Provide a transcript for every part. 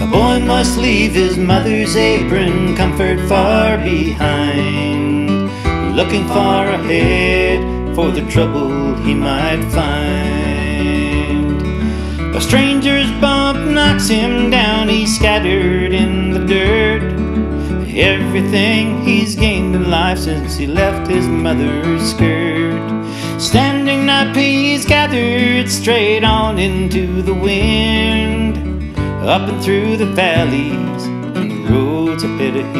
boy must leave his mother's apron, comfort far behind, looking far ahead for the trouble he might find. A stranger's bump knocks him down, he's scattered in the dirt. Everything he's gained in life since he left his mother's skirt. Standing up he's gathered straight on into the wind, up and through the valleys and the roads ahead of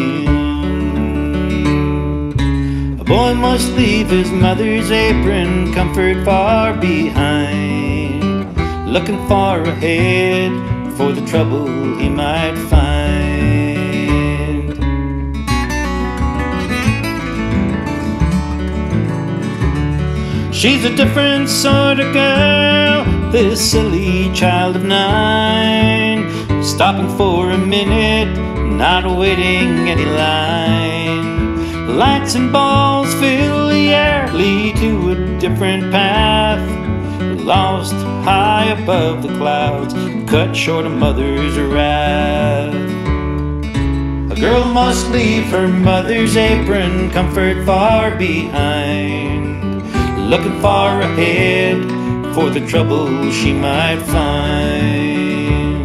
him. A boy must leave his mother's apron, comfort far behind, looking far ahead for the trouble he might find. She's a different sort of girl, this silly child of 9, stopping for a minute, not awaiting any line. Lights and balls fill the air, lead to a different path, lost high above the clouds, cut short a mother's wrath. A girl must leave her mother's apron, comfort far behind, looking far ahead for the trouble she might find.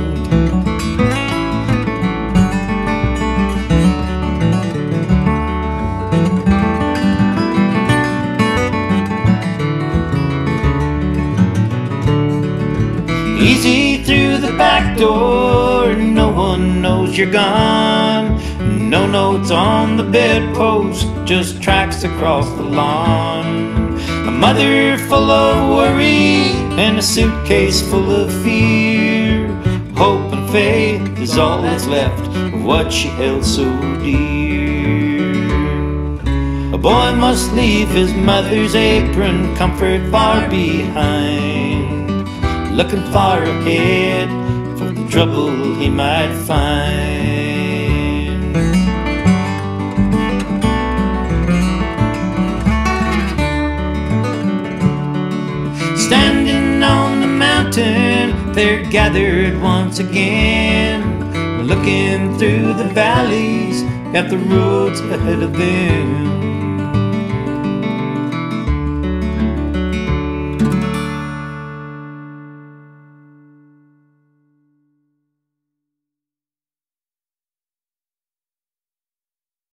Easy through the back door, no one knows you're gone. No notes on the bedpost, just tracks across the lawn. A mother full of worry and a suitcase full of fear. Hope and faith is all that's left of what she held so dear. A boy must leave his mother's apron, comfort far behind, looking far ahead for the trouble he might find. Standing on the mountain, they're gathered once again, looking through the valleys at the roads ahead of them.